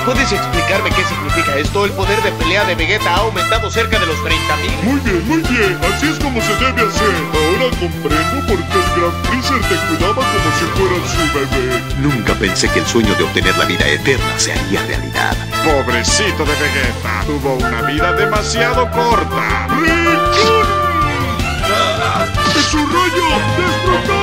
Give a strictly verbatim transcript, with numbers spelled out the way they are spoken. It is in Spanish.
¿Puedes explicarme qué significa esto? El poder de pelea de Vegeta ha aumentado cerca de los treinta mil. Muy bien, muy bien. Así es como se debe hacer. Ahora comprendo por qué el Gran Freezer te cuidaba como si fueras su bebé. Nunca pensé que el sueño de obtener la vida eterna se haría realidad. Pobrecito de Vegeta. Tuvo una vida demasiado corta. ¡Rickon! ¡Es su rayo! ¡Destrozado!